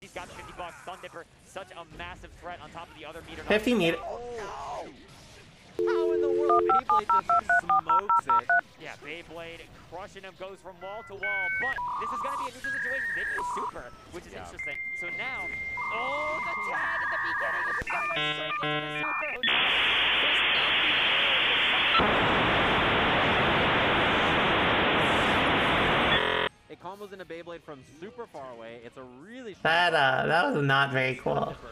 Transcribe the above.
He's got the 50 bucks. Stun Dipper, such a massive threat on top of the other meter. 50 meter. Oh. How in the world? Beyblade just smokes it. Yeah, Beyblade crushing him, goes from wall to wall. But this is going to be a neutral situation. They need a super, which is interesting. So now, oh, the tag at the beginning is going to go straight into the super. It combos into Beyblade from super far away. It's a really That was not very cool.